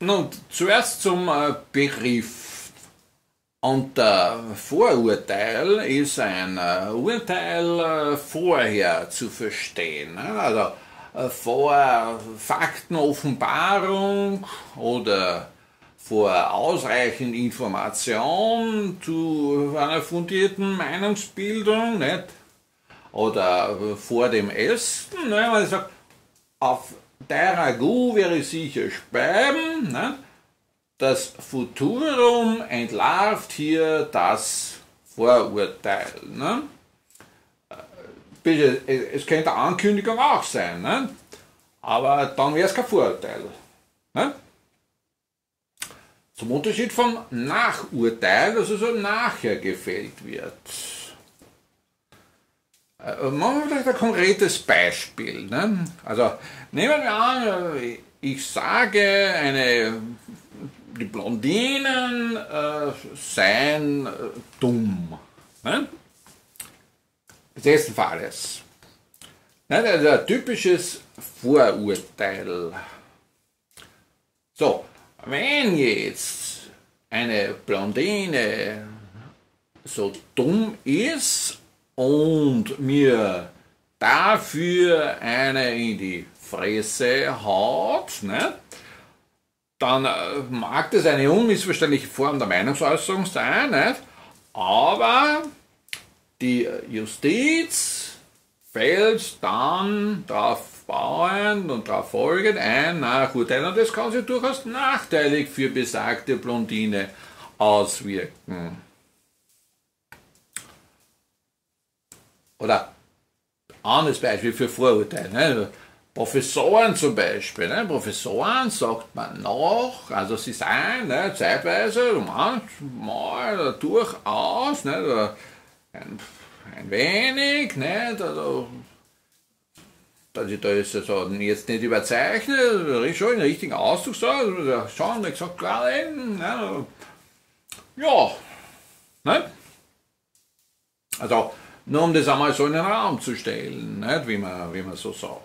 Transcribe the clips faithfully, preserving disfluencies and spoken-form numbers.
Nun, zuerst zum äh, Begriff. Und der Vorurteil ist ein äh, Urteil äh, vorher zu verstehen. Ne? Also äh, vor Faktenoffenbarung oder vor ausreichend Information zu einer fundierten Meinungsbildung, nicht? Oder äh, vor dem Essen, ne? Man sagt, auf der Ragout wäre sicher speiben, ne? Das Futurum entlarvt hier das Vorurteil. Ne? Es könnte eine Ankündigung auch sein, ne? Aber dann wäre es kein Vorurteil. Ne? Zum Unterschied vom Nachurteil, das also nachher gefällt wird. Machen wir vielleicht ein konkretes Beispiel. Ne? Also nehmen wir an, ich sage, eine, die Blondinen äh, seien äh, dumm. Ne? Besten Falles. Ne? Das ist ein typisches Vorurteil. So, wenn jetzt eine Blondine so dumm ist und mir dafür eine in die Fresse haut, ne, dann äh, mag das eine unmissverständliche Form der Meinungsäußerung sein, nicht? Aber die Justiz fällt dann darauf bauend und darauf folgend ein Nachurteil, und das kann sich durchaus nachteilig für besagte Blondine auswirken. Oder anderes Beispiel für Vorurteile. Ne? Professoren zum Beispiel. Ne? Professoren sagt man noch, also sie seien ne, zeitweise, manchmal durchaus, ne, ein, ein wenig, ne, also, dass ich da jetzt, also jetzt nicht überzeichne, schon den richtigen Ausdruck sage, schon, wie gesagt, klar reden, ne? Ja, ne? Also, nur um das einmal so in den Raum zu stellen, nicht? Wie, man, wie man so sagt.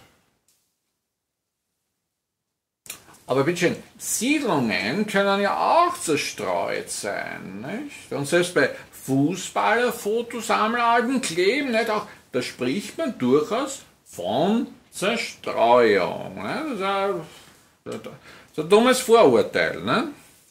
Aber bitteschön, Siedlungen können ja auch zerstreut sein. Nicht? Und selbst bei Fußballer-Fotosammelalben kleben, nicht? Auch, da spricht man durchaus von Zerstreuung. Nicht? Das ist ein, das ist ein dummes Vorurteil. Nicht?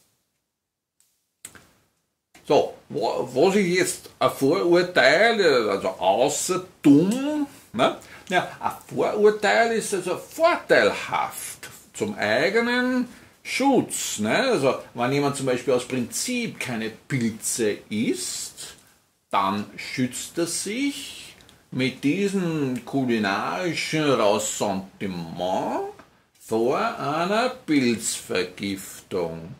So, wo, wo sich jetzt ein Vorurteil, also außer dumm, ne? Ja, ein Vorurteil ist also vorteilhaft zum eigenen Schutz. Ne? Also, wenn jemand zum Beispiel aus Prinzip keine Pilze isst, dann schützt er sich mit diesem kulinarischen Ressentiment vor einer Pilzvergiftung.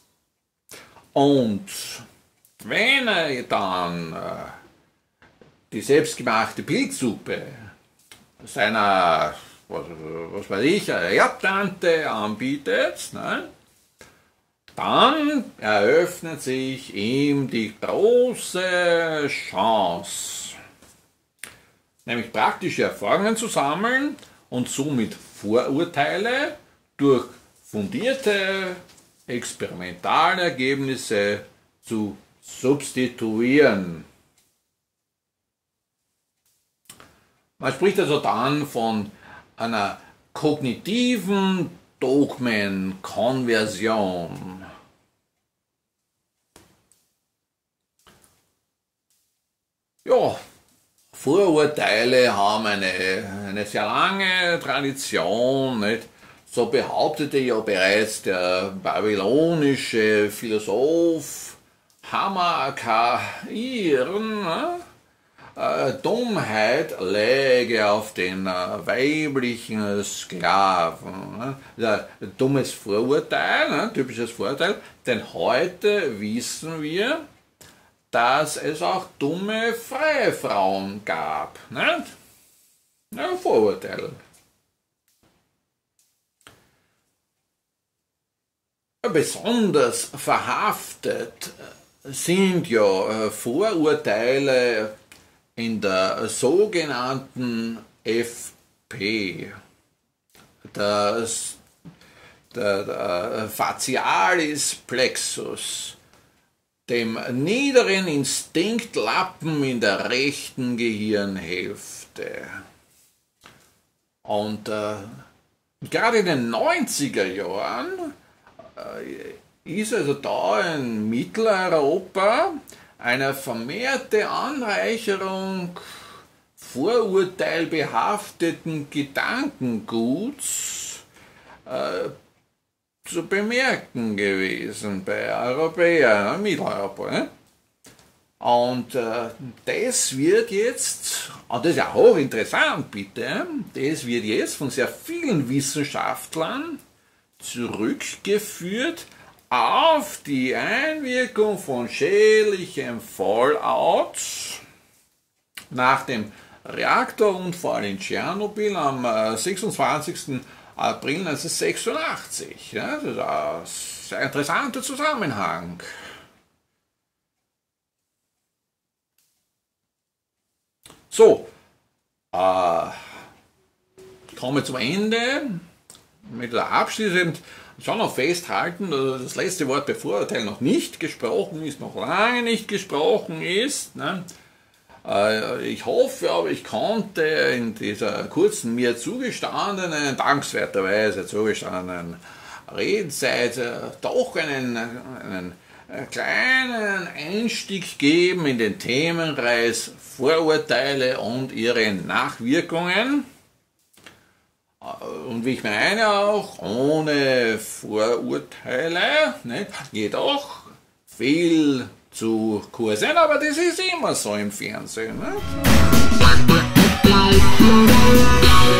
Und wenn er dann äh, die selbstgemachte Pilzsuppe seiner, was, was weiß ich, Erdtante anbietet, ne, dann eröffnet sich ihm die große Chance, nämlich praktische Erfahrungen zu sammeln und somit Vorurteile durch fundierte Experimentalergebnisse zu substituieren. Man spricht also dann von einer kognitiven Dogmenkonversion. Ja, Vorurteile haben eine, eine sehr lange Tradition, nicht? So behauptete ja bereits der babylonische Philosoph Hamakairen, ne? äh, Dummheit läge auf den äh, weiblichen Sklaven. Ne? Ja, dummes Vorurteil, ne? Typisches Vorurteil, denn heute wissen wir, dass es auch dumme freie Frauen gab. Nicht? Ja, Vorurteil. Besonders verhaftet sind ja Vorurteile in der sogenannten F P. Das der, der Facialis Plexus, dem niederen Instinktlappen in der rechten Gehirnhälfte. Und äh, gerade in den neunziger Jahren äh, ist also da in Mitteleuropa eine vermehrte Anreicherung vorurteilbehafteten Gedankenguts äh, zu bemerken gewesen bei Europäern, in Mitteleuropa. Ne? Und äh, das wird jetzt, und das ist ja hochinteressant bitte, das wird jetzt von sehr vielen Wissenschaftlern zurückgeführt auf die Einwirkung von schädlichem Fallout nach dem Reaktorunfall in Tschernobyl am sechsundzwanzigsten April neunzehnhundertsechsundachtzig. Ja, das ist ein sehr interessanter Zusammenhang. So, äh, ich komme zum Ende mit der abschließend schon noch festhalten, dass das letzte Wort bei Vorurteilen noch nicht gesprochen ist, noch lange nicht gesprochen ist. Ne? Äh, ich hoffe aber, ich konnte in dieser kurzen, mir zugestandenen, dankenswerterweise zugestandenen Redezeit äh, doch einen, einen kleinen Einstieg geben in den Themenkreis Vorurteile und ihre Nachwirkungen. Und wie ich meine auch, ohne Vorurteile, nicht? Jedoch viel zu kursieren, aber das ist immer so im Fernsehen. Nicht?